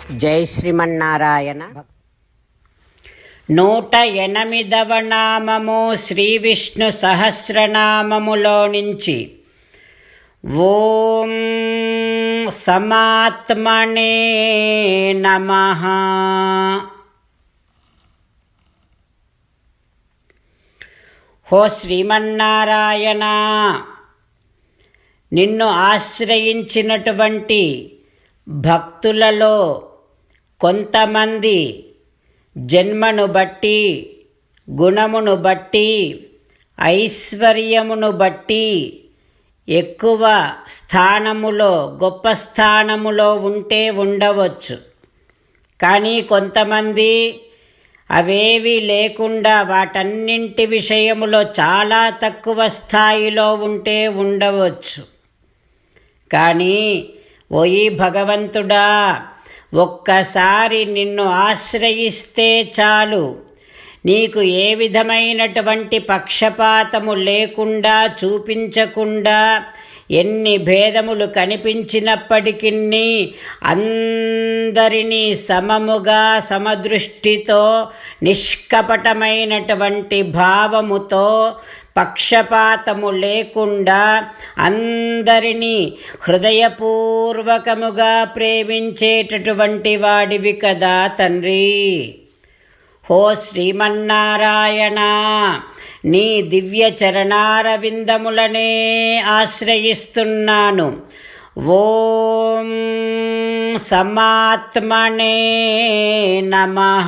జై శ్రీమన్నారాయణ. 108వ నామము శ్రీ విష్ణు సహస్రనామములో నుంచి ఓం సమాత్మనే నమః. హో శ్రీమన్నారాయణ, నిన్ను ఆశ్రయించినటువంటి భక్తులలో కొంతమంది జన్మను బట్టి, గుణమును బట్టి, ఐశ్వర్యమును బట్టి ఎక్కువ స్థానములో, గొప్ప స్థానములో ఉంటే ఉండవచ్చు. కానీ కొంతమంది అవేవి లేకుండా వాటన్నింటి విషయములో చాలా తక్కువ స్థాయిలో ఉంటే ఉండవచ్చు. కానీ ఓయి భగవంతుడా, ఒక్కసారి నిన్ను ఆశ్రయిస్తే చాలు, నీకు ఏ విధమైనటువంటి పక్షపాతము లేకుండా, చూపించకుండా, ఎన్ని భేదములు కనిపించినప్పటికీ అందరినీ సమముగా, సమదృష్టితో, నిష్కపటమైనటువంటి భావముతో, పక్షపాతము లేకుండా అందరినీ హృదయపూర్వకముగా ప్రేమించేటటువంటి వాడివి కదా తండ్రి. హో శ్రీమన్నారాయణ, నీ దివ్య చరణారవిందములనే ఆశ్రయిస్తున్నాను. ఓం సమాత్మనే నమః.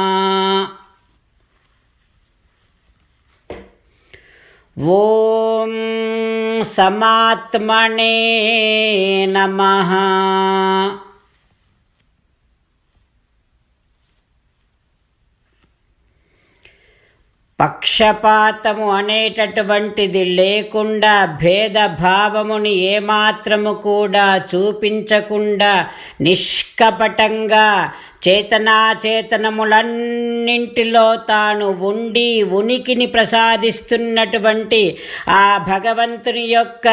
ఓం సమాత్మనే నమః. పక్షపాతము అనేటటువంటిది లేకుండా, భేదభావముని ఏమాత్రము కూడా చూపించకుండా, నిష్కపటంగా చేతనాచేతనములన్నింటిలో తాను ఉండి ఉనికిని ప్రసాదిస్తున్నటువంటి ఆ భగవంతుని యొక్క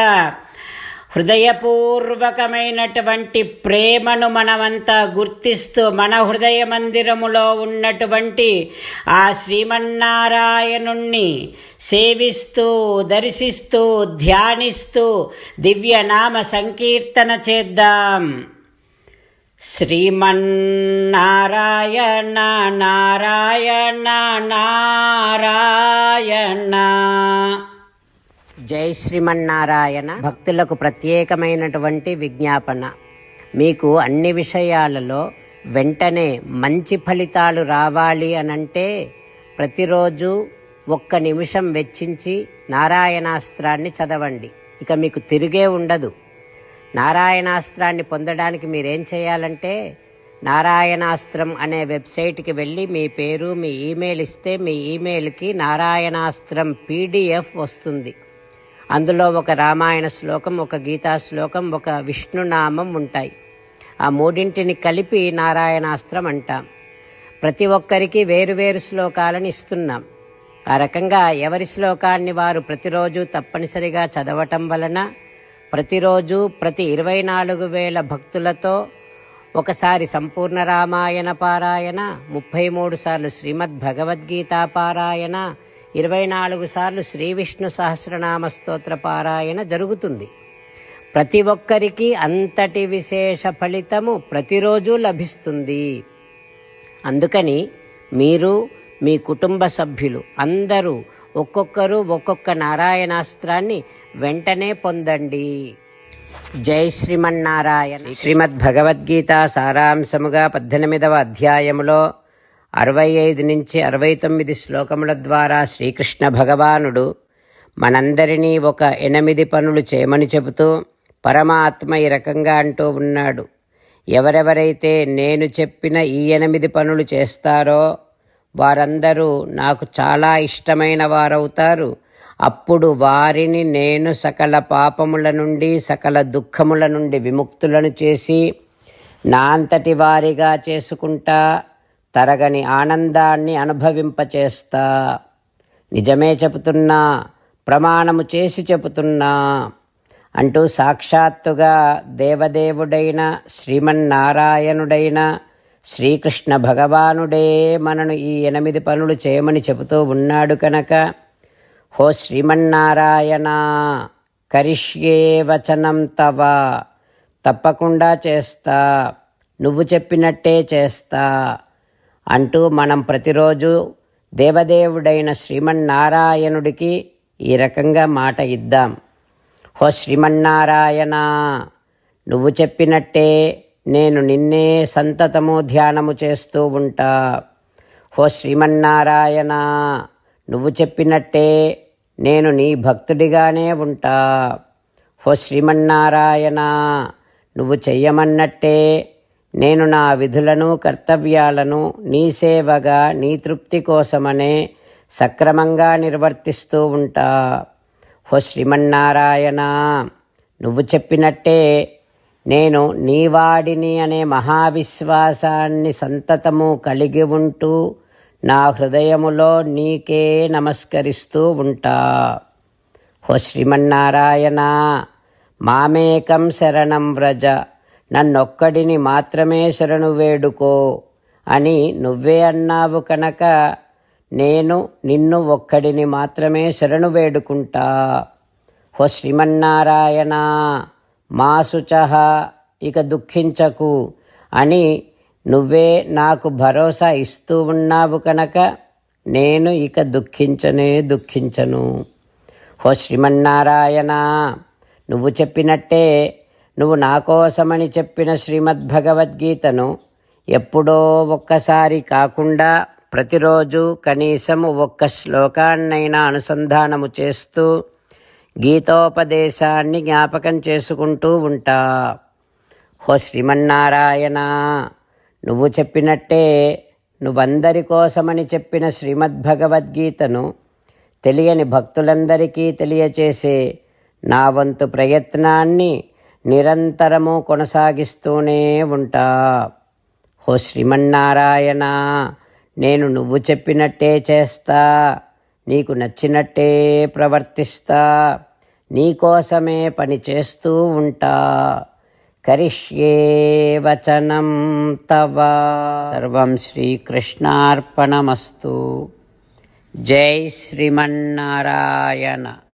హృదయపూర్వకమైనటువంటి ప్రేమను మనమంతా గుర్తిస్తూ, మన హృదయ మందిరములో ఉన్నటువంటి ఆ శ్రీమన్నారాయణుణ్ణి సేవిస్తూ, దర్శిస్తూ, ధ్యానిస్తూ దివ్యనామ సంకీర్తన చేద్దాం. శ్రీమన్నారాయణ నారాయణ నారాయణ. జై శ్రీమన్నారాయణ. భక్తులకు ప్రత్యేకమైనటువంటి విజ్ఞాపన. మీకు అన్ని విషయాలలో వెంటనే మంచి ఫలితాలు రావాలి అనంటే ప్రతిరోజు 1 నిమిషం వెచ్చించి నారాయణాస్త్రాన్ని చదవండి. ఇక మీకు తిరిగే ఉండదు. నారాయణాస్త్రాన్ని పొందడానికి మీరేం చేయాలంటే, నారాయణాస్త్రం అనే వెబ్సైట్కి వెళ్ళి మీ పేరు, మీ ఈమెయిల్ ఇస్తే మీ ఈమెయిల్కి నారాయణాస్త్రం PDF వస్తుంది. అందులో ఒక రామాయణ శ్లోకం, ఒక గీతా శ్లోకం, ఒక విష్ణునామం ఉంటాయి. ఆ మూడింటిని కలిపి నారాయణాస్త్రం అంటాం. ప్రతి ఒక్కరికి వేరువేరు శ్లోకాలను ఇస్తున్నాం. ఆ రకంగా ఎవరి శ్లోకాన్ని వారు ప్రతిరోజు తప్పనిసరిగా చదవటం వలన ప్రతిరోజు ప్రతి 24,000 భక్తులతో ఒకసారి సంపూర్ణ రామాయణ పారాయణ, 33 సార్లు శ్రీమద్ భగవద్గీత పారాయణ, 24 సార్లు శ్రీ విష్ణు సహస్రనామ స్తోత్ర పారాయణ జరుగుతుంది. ప్రతి ఒక్కరికి అంతటి విశేష ఫలితము ప్రతిరోజు లభిస్తుంది. అందుకని మీరు, మీ కుటుంబ సభ్యులు అందరూ ఒక్కొక్కరు ఒక్కొక్క నారాయణాస్త్రాన్ని వెంటనే పొందండి. జై శ్రీమన్నారాయణ. శ్రీమద్ భగవద్గీత సారాంశముగా 18వ అధ్యాయములో 65 నుంచి 69 శ్లోకముల ద్వారా శ్రీకృష్ణ భగవానుడు మనందరినీ ఒక 8 పనులు చేయమని చెబుతూ పరమాత్మ ఈ రకంగా అంటూ ఉన్నాడు. ఎవరెవరైతే నేను చెప్పిన ఈ 8 పనులు చేస్తారో వారందరూ నాకు చాలా ఇష్టమైన వారవుతారు. అప్పుడు వారిని నేను సకల పాపముల నుండి, సకల దుఃఖముల నుండి విముక్తులను చేసి నా అంతటి వారిగా చేసుకుంటా, తరగని ఆనందాన్ని అనుభవింపచేస్తా. నిజమే చెబుతున్నా, ప్రమాణము చేసి చెబుతున్నా అంటూ సాక్షాత్తుగా దేవదేవుడైన శ్రీమన్నారాయణుడైన శ్రీకృష్ణ భగవానుడే మనను ఈ 8 పనులు చేయమని చెబుతూ ఉన్నాడు కనుక, హో శ్రీమన్నారాయణ, కరిష్యే వచనం తవ, తప్పకుండా చేస్తా, నువ్వు చెప్పినట్టే చేస్తా అంటూ మనం ప్రతిరోజు దేవదేవుడైన శ్రీమన్నారాయణుడికి ఈ రకంగా మాట ఇద్దాం. హో శ్రీమన్నారాయణ, నువ్వు చెప్పినట్టే నేను నిన్నే సంతతము ధ్యానము చేస్తూ ఉంటా. హో శ్రీమన్నారాయణ, నువ్వు చెప్పినట్టే నేను నీ భక్తుడిగానే ఉంటా. హో శ్రీమన్నారాయణ, నువ్వు చెయ్యమన్నట్టే నేను నా విధులను కర్తవ్యాలను నీ సేవగా నీ తృప్తి కోసమనే సక్రమంగా నిర్వర్తిస్తూ ఉంటా. హో శ్రీమన్నారాయణ, నువ్వు చెప్పినట్టే నేను నీవాడిని అనే మహావిశ్వాసాన్ని సంతతము కలిగి ఉంటూ నా హృదయములో నీకే నమస్కరిస్తూ ఉంటా. హో శ్రీమన్నారాయణ, మామేకం శరణం వ్రజ, నన్నొక్కడిని మాత్రమే శరణు వేడుకో అని నువ్వే అన్నావు కనుక నేను నిన్ను ఒక్కడిని మాత్రమే శరణు వేడుకుంటా. హో శ్రీమన్నారాయణ, మా శుచః, ఇక దుఃఖించకు అని నువ్వే నాకు భరోసా ఇస్తూ ఉన్నావు కనుక నేను ఇక దుఃఖించను. హో శ్రీమన్నారాయణ, నువ్వు చెప్పినట్టే నువ్వు నా కోసమని చెప్పిన శ్రీమద్భగవద్గీతను ఎప్పుడో ఒక్కసారి కాకుండా ప్రతిరోజు కనీసం ఒక్క శ్లోకాన్నైనా అనుసంధానము చేస్తూ గీతోపదేశాన్ని జ్ఞాపకం చేసుకుంటూ ఉంటా. హో శ్రీమన్నారాయణ, నువ్వు చెప్పినట్టే నువ్వందరి కోసమని చెప్పిన శ్రీమద్భగవద్గీతను తెలియని భక్తులందరికీ తెలియచేసే నా వంతు ప్రయత్నాన్ని నిరంతరము కొనసాగిస్తూనే ఉంటా. హో శ్రీమన్నారాయణ, నేను నువ్వు చెప్పినట్టే చేస్తా, నీకు నచ్చినట్టే ప్రవర్తిస్తా, నీకోసమే పని చేస్తూ ఉంటా. కరిష్యే వచనం తవ. సర్వం శ్రీకృష్ణార్పణమస్తు. జై శ్రీమన్నారాయణ.